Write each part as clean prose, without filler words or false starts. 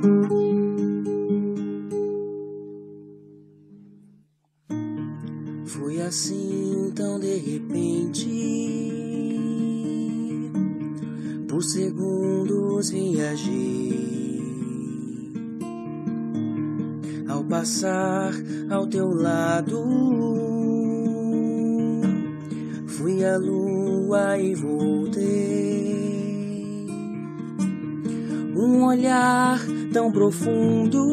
Foi assim tão de repente, por segundos viajei, ao passar ao teu lado, fui à lua e voltei. Um olhar tão profundo,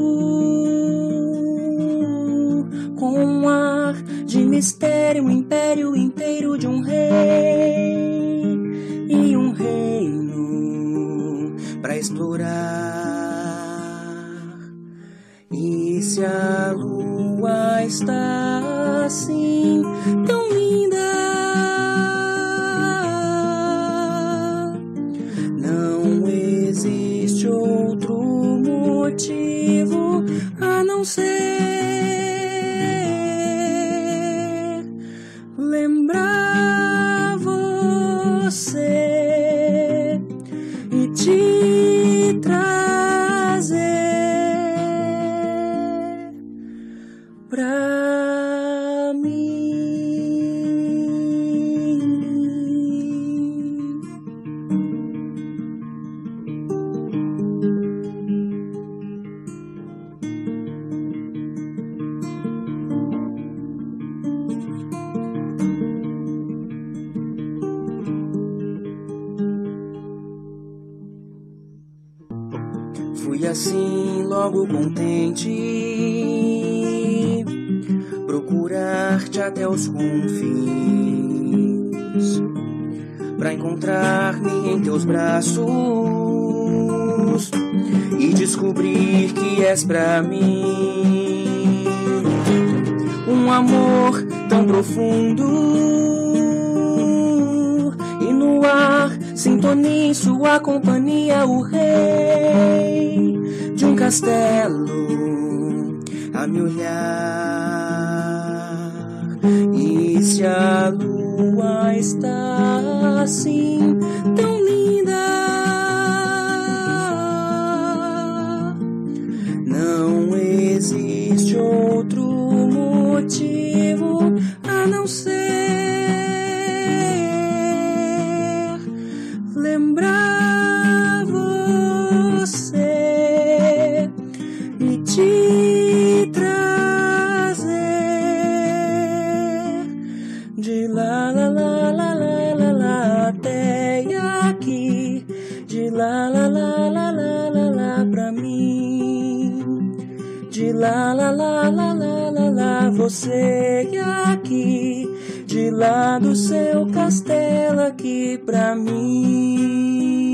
com um ar de mistério, um império inteiro de um rei e um reino pra explorar. E se a lua está assim tão linda, não existe outro motivo a não ser lembrar você e te trazer pra mim. Fui assim logo contente, procurar-te até os confins, pra encontrar-me em teus braços e descobrir que és pra mim um amor tão profundo. E no ar sintonia em sua companhia, o rei de um castelo a me olhar. E se a lua está assim tão linda, não existe outro motivo a não ser lembrar você e te trazer de lá lá lá lá lá lá lá até aqui, de lá lá lá lá lá lá lá pra mim, de lá lá lá lá lá lá lá você aqui, de lá do seu castelo aqui pra mim.